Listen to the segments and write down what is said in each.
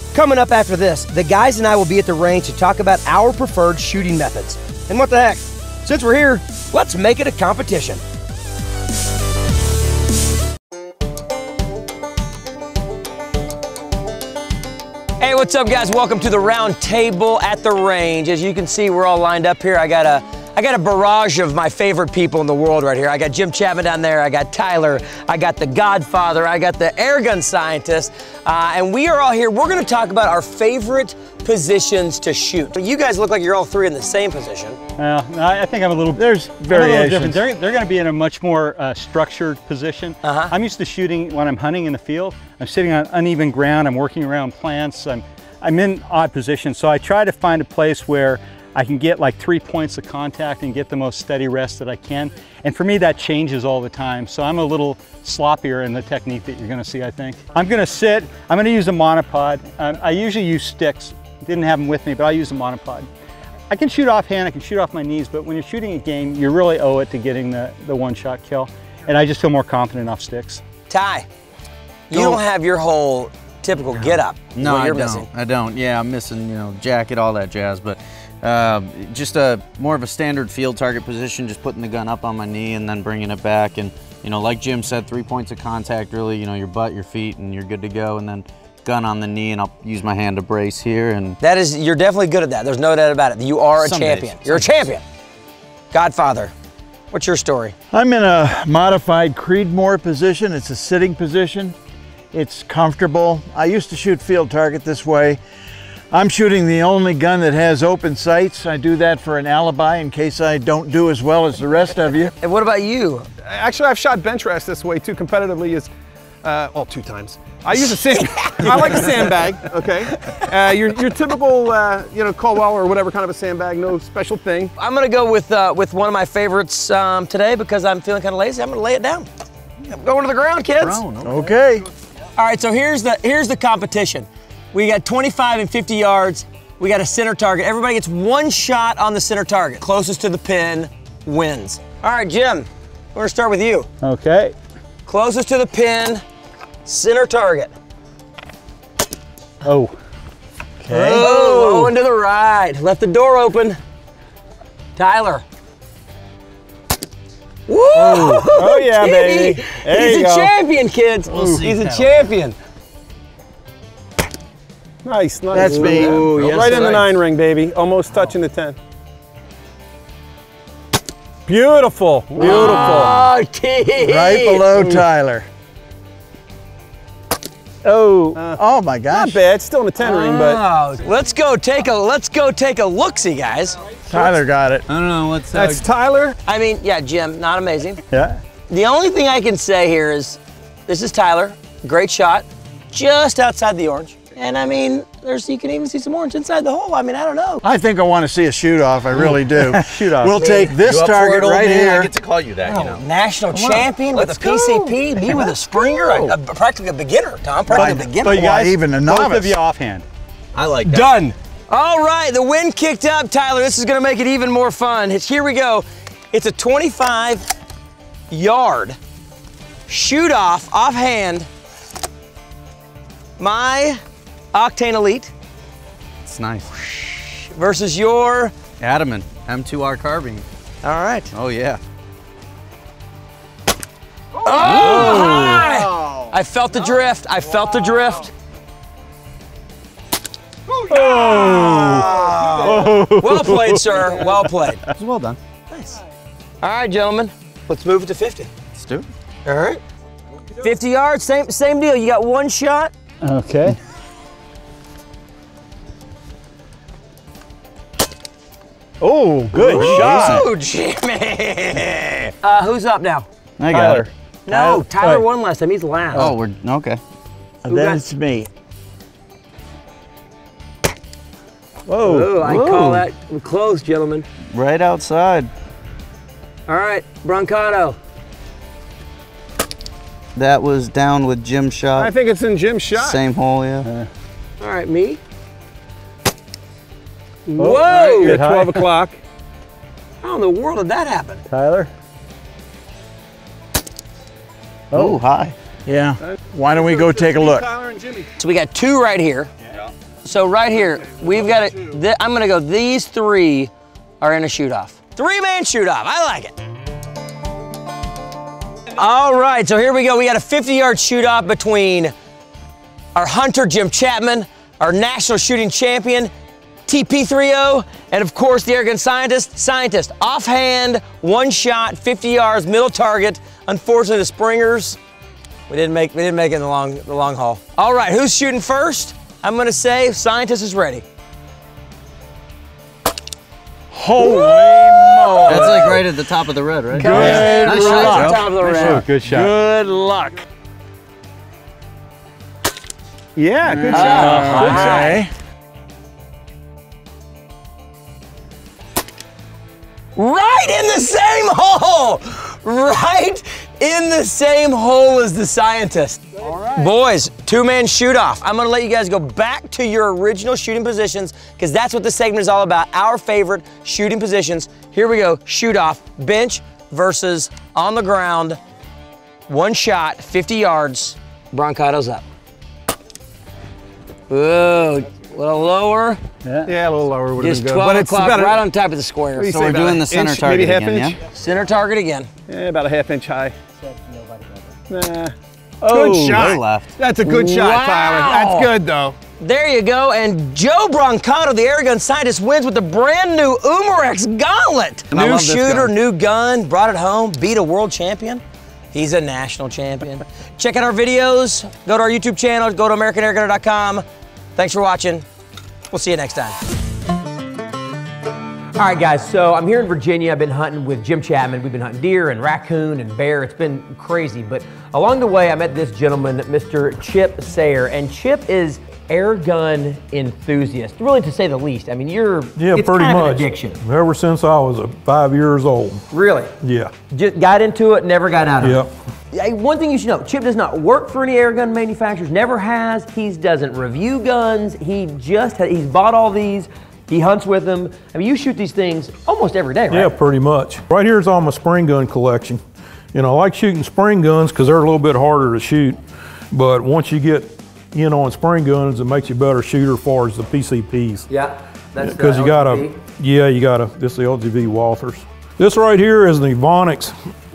Coming up after this, the guys and I will be at the range to talk about our preferred shooting methods. And what the heck, since we're here, let's make it a competition. Hey, what's up guys? Welcome to the round table at the range. As you can see, we're all lined up here. I got a barrage of my favorite people in the world right here. I got Jim Chapman down there, I got Tyler, I got the Godfather, I got the airgun scientist, and we are all here. We're gonna talk about our favorite positions to shoot. You guys look like you're all three in the same position. Well, I think I'm a little, there's variations. They're gonna be in a much more structured position. I'm used to shooting when I'm hunting in the field. I'm sitting on uneven ground, I'm working around plants, I'm in odd positions, so I try to find a place where I can get like 3 points of contact and get the most steady rest that I can. And for me, that changes all the time. So I'm a little sloppier in the technique that you're gonna see, I think. I'm gonna sit, I'm gonna use a monopod. I usually use sticks. Didn't have them with me, but I use a monopod. I can shoot offhand, I can shoot off my knees, but when you're shooting a game, you really owe it to getting the one-shot kill. And I just feel more confident off sticks. Ty, you don't have your whole typical get-up. No, I don't. Yeah, I'm missing, you know, jacket, all that jazz, but just more of a standard field target position, just putting the gun up on my knee and then bringing it back. And, you know, like Jim said, 3 points of contact, really, you know, your butt, your feet, and you're good to go. And then gun on the knee, and I'll use my hand to brace here. And that is, you're definitely good at that. There's no doubt about it. You are a champion. You're a champion. Godfather, what's your story? I'm in a modified Creedmoor position. It's a sitting position. It's comfortable. I used to shoot field target this way. I'm shooting the only gun that has open sights. I do that for an alibi in case I don't do as well as the rest of you. And what about you? Actually, I've shot bench rest this way too, competitively, is, well, 2 times. I use a sand, I like a sandbag, okay? Your typical, you know, Caldwell or whatever kind of a sandbag, no special thing. I'm gonna go with one of my favorites today because I'm feeling kind of lazy. I'm gonna lay it down. I'm going to the ground, kids. Okay. All right, so here's the competition. We got 25 and 50 yards. We got a center target. Everybody gets 1 shot on the center target. Closest to the pin wins. All right, Jim, we're gonna start with you. Okay. Closest to the pin, center target. Oh. Okay. Oh, going to the right. Left the door open. Tyler. Woo! Oh yeah, baby. He's a champion, kids. He's a champion. Nice, nice. That's me. Ooh, yes, right in the 9 ring, baby. Almost touching the 10. Beautiful, beautiful. Oh, Right below Tyler. Oh, Oh my gosh. not bad. Still in the 10 ring, but let's go take a look-see, guys. Tyler got it. I don't know what's that's Tyler. I mean, yeah, Jim, not amazing. Yeah. The only thing I can say here is, this is Tyler, great shot, just outside the orange. And I mean, you can even see some orange inside the hole. I mean, I don't know. I think I want to see a shoot off. I really do. Shoot off. We'll take this target right here. I get to call you that, you know. National champion with a PCP, me with a Springer, practically a beginner, Tom, practically a beginner. So you guys, even a both novice. of you offhand. I like that. Done. All right, the wind kicked up, Tyler. This is gonna make it even more fun. Here we go. It's a 25-yard shoot off, offhand. My Octane Elite. It's nice. Versus your Adamant M2R carbine. All right. Oh yeah. Oh! Hi! I felt the drift. I felt the drift. Oh. Well played, sir. Well played. It was well done. Nice. All right, gentlemen. Let's move it to 50. Let's do it. All right. 50 yards. Same deal. You got 1 shot. Okay. Oh, good shot. Oh, Jimmy. Who's up now? I got her. No, Tyler won last time. He's last. Oh, we're okay. Then it's me. Whoa. I call that close, gentlemen. Right outside. All right, Brancato. That was down with Jim's shot. I think it's in Jim's shot. Same hole, yeah. All right, me. Whoa! Right, you're at 12 o'clock. How in the world did that happen? Tyler. Oh, hi. Yeah. Why don't we go take a look? Tyler and Jimmy. So we got 2 right here. Yeah. So right here, we've got it. I'm gonna go, these three are in a shoot-off. 3-man shoot-off, I like it. All right, so here we go. We got a 50-yard shoot-off between our hunter, Jim Chapman, our national shooting champion, TP30, and of course the airgun scientist. Offhand, one shot, 50 yards, middle target. Unfortunately, the springers, we didn't make it in the long haul. All right, who's shooting first? I'm gonna say scientist is ready. Holy moly. That's like right at the top of the red, right? Good Nice luck. shot, Top of the red. Good shot. Good luck. Yeah, good shot. Good shot. Okay. Right in the same hole! Right in the same hole as the scientist. All right. Boys, 2-man shoot-off. I'm gonna let you guys go back to your original shooting positions because that's what this segment is all about, our favorite shooting positions. Here we go, shoot-off, bench versus on the ground, one shot, 50 yards, Brancato's up. Whoa, a little lower. Yeah, a little lower would have Just been good. 12 But it's o'clock about right on top of the square. So we're doing the center target maybe half again, inch? yeah? Center target again. Yeah, about a half-inch high. Nah. Oh, Good shot. way left. That's a good shot, Wow. Tyler. That's good, though. There you go, and Joe Brancato, the airgun scientist, wins with the brand new Umarex Gauntlet. And I New love this shooter, gun. new gun, brought it home, beat a world champion. He's a national champion. Check out our videos, go to our YouTube channel, go to AmericanAirgunner.com. Thanks for watching. We'll see you next time. All right, guys, so I'm here in Virginia. I've been hunting with Jim Chapman. We've been hunting deer and raccoon and bear. It's been crazy, but along the way, I met this gentleman, Mr. Chip Sayre, and Chip is airgun enthusiast, really to say the least. I mean, it's pretty kind of much. an addiction. Ever since I was 5 years old. Really? Yeah. Just got into it, never got out of Yep. it. Hey, one thing you should know, Chip does not work for any airgun manufacturers, never has. He doesn't review guns. He's bought all these. He hunts with them. I mean, you shoot these things almost every day, right? Yeah, pretty much. Right here's all my spring gun collection. You know, I like shooting spring guns because they're a little bit harder to shoot. But once you get in on spring guns, it makes you a better shooter as far as the PCPs. Yeah, that's Because you gotta, this is the LGV Walthers. This right here is the Evanix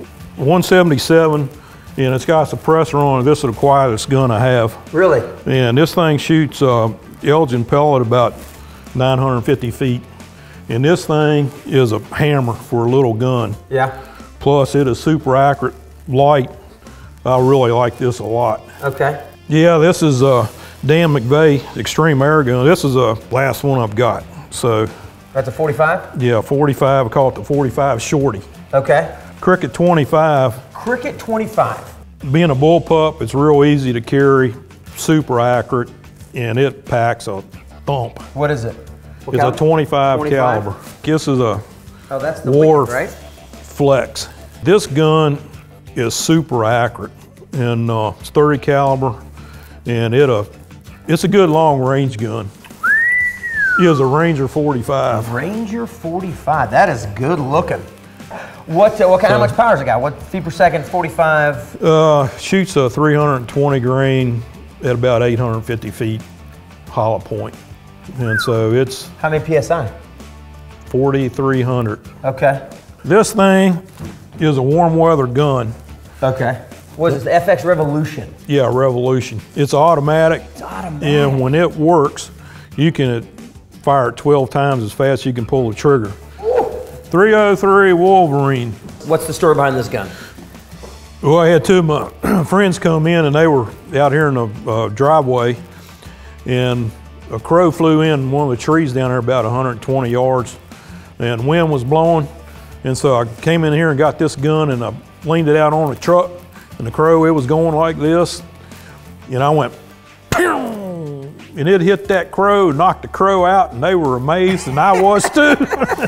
177, and it's got a suppressor on it. This is the quietest gun I have. Really? And this thing shoots Elgin pellet about 950 feet. And this thing is a hammer for a little gun. Yeah. Plus it is super accurate, light. I really like this a lot. Okay. Yeah, this is Dan McVeigh Extreme Air Gun. This is the last one I've got. So. That's a 45? Yeah, 45, I call it the 45 Shorty. Okay. Cricket 25. Cricket 25. Being a bullpup, it's real easy to carry, super accurate, and it packs a thump. What is it? What It's caliber? a 25 caliber. This is a that's the War Wicked, right? Flex. This gun is super accurate, and it's 30 caliber, and it's a good long range gun. It is a Ranger 45. Ranger 45. That is good looking. How much power has it got? What feet per second? 45. Shoots a 320 grain at about 850 feet hollow point. And so it's How many PSI? 4,300. Okay. This thing is a warm weather gun. Okay. What is this, the FX Revolution? Yeah, Revolution. It's automatic. It's automatic. And when it works, you can fire it 12 times as fast as you can pull the trigger. Ooh. 303 Wolverine. What's the story behind this gun? Well, I had two of my friends come in, and they were out here in the driveway, and a crow flew in one of the trees down there about 120 yards, and wind was blowing. And so I came in here and got this gun, and I leaned it out on the truck, and the crow, it was going like this. And I went, pew! And it hit that crow, knocked the crow out, and they were amazed, and I was too.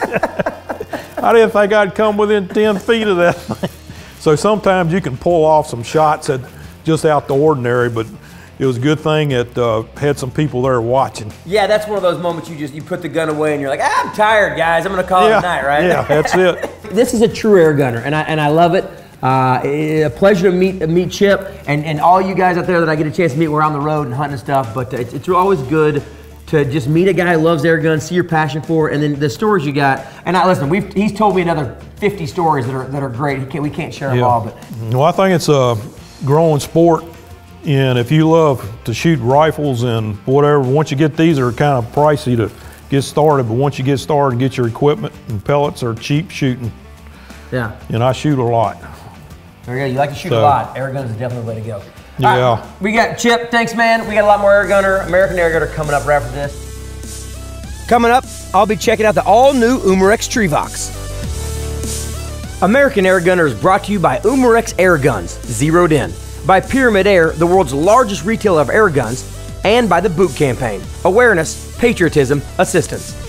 I didn't think I'd come within 10 feet of that thing. So sometimes you can pull off some shots that just out the ordinary, but it was a good thing that had some people there watching. Yeah, that's one of those moments you put the gun away and you're like, I'm tired, guys. I'm gonna call it a night, right? Yeah, that's it. This is a true air gunner, and I love it. A pleasure to meet Chip and all you guys out there that I get a chance to meet. We're on the road and hunting and stuff, but it's always good to just meet a guy who loves air guns, see your passion for it, and then the stories you got. And listen, he's told me another 50 stories that are great. We can't share them all, but. Well, I think it's a growing sport, and if you love to shoot rifles and whatever, once you get these, are kind of pricey to get started, but once you get started and get your equipment, and pellets are cheap shooting. Yeah. And I shoot a lot. There you go. You like to shoot a lot. Air guns is definitely the way to go. Yeah. Right, we got Chip. Thanks, man. We got a lot more Airgunner, American Airgunner coming up right after this. Coming up, I'll be checking out the all-new Umarex Treevox. American Airgunner is brought to you by Umarex Airguns, zeroed in, by Pyramyd Air, the world's largest retailer of air guns, and by the Boot Campaign, awareness, patriotism, assistance.